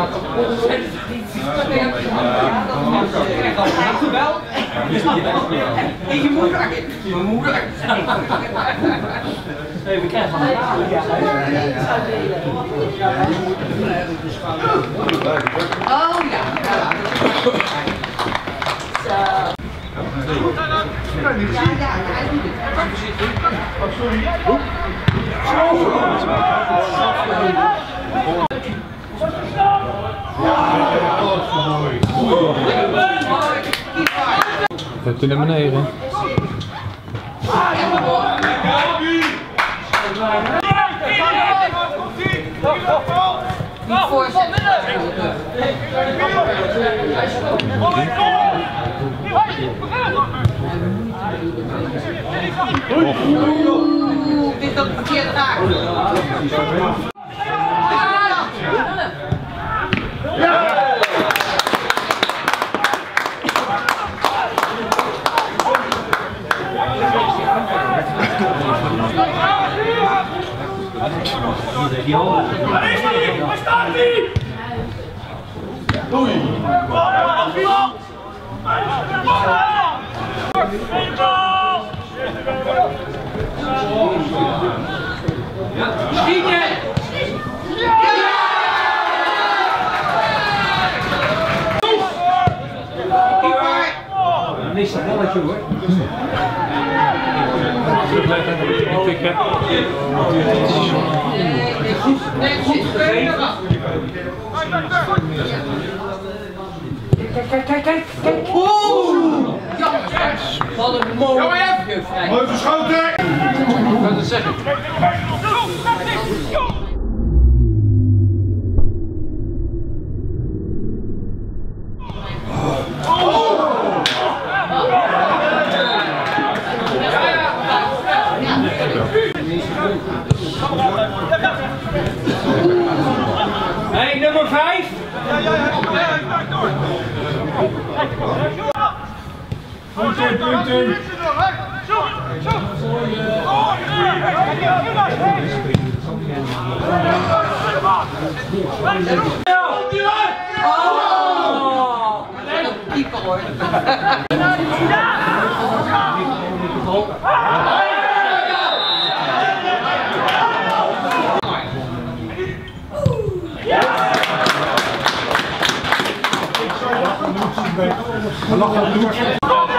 Wel. En je moeder. Je moeder. Even kijken van oh ja. Hebt u naar beneden? Niet voorzetten. Dit is ook verkeerd raak. Waar staat hij? Doei! Schieten! Niks een balletje hoor. Kijk. Oeh! Wat een mooie vrij. Mooi verschoten! Wat kan het zeggen? Hey, nummer 5! Punten! Oh! Keeper hoor. We lachen op de